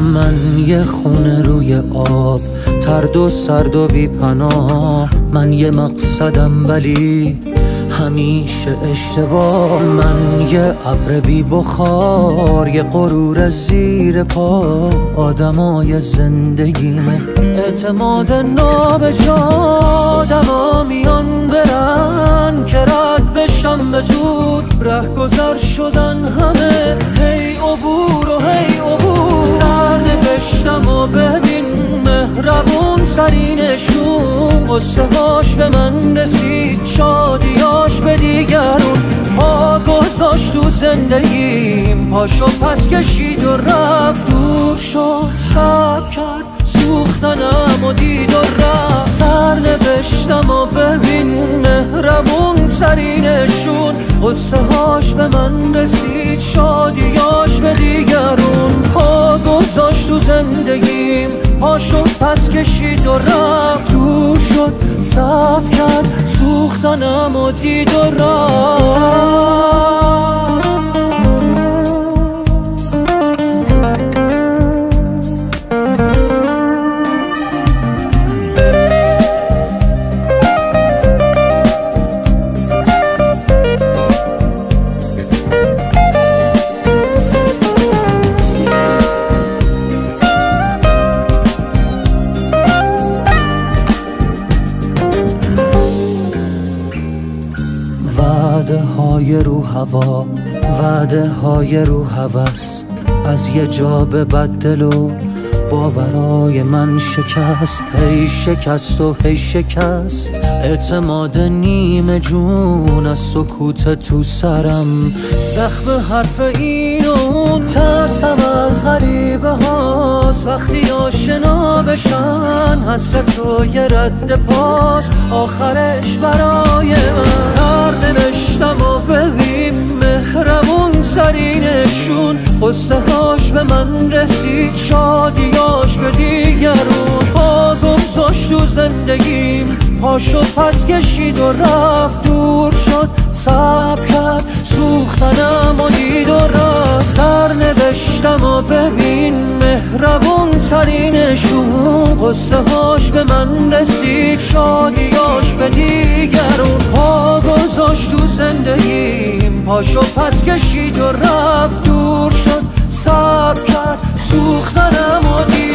من یه خونه روی آب، ترد و سرد و بی پناه. من یه مقصدم ولی همیشه اشتباه. من یه ابر بی بخار، یه غرور زیر پا. آدمای زندگیمه اعتماد نابجا. آدما میان برن که رد بشم به زود، رهگذر شدن همه. هی عبور و هی عبور، سرنوشتم و ببین مهربون ترینشون. قصه هاش به من رسید، شادیاش به دیگرون. پا گذاشت تو زندگیم، پاشو پس کشید و رفت. دور شد صبر کرد، سوختنم و دید و رفت. سرنوشتم و ببین مهربون ترینشون. قصه هاش به من رسید، شادیاش به دیگرون. پا گذاشت تو زندگیم، پاشو پس کشید و رفت. دور شد صبر کرد، سوختنم و دید و رفت. وعده های رو هوا، وعده های رو هوس. از یه جا به بدل و باورای من شکست. هی شکست و هی شکست. اعتماد نیمه جون از سکوت تو سرم. زخم حرف این و اون، ترسم از غریبه هاست. وقتی آشنا بشن حسرت و یه رد پاس. آخرش برای من سرنوشتم و ببین مهربون ترینشون. قصه هاش به من رسید، شادیاش به دیگرون. پا گذاشت تو زندگیم، پاشو پس کشید و رفت. دور شد صبر کرد، سوختنم و دید و رفت. سرنوشتم و ببین مهربون ترینشون. قصه هاش به من رسید، شادیاش به دیگرون. پا گذاشت تو زندگیم، پاشو پس کشید و رفت. دور شد صبر کرد، سوختنم و دید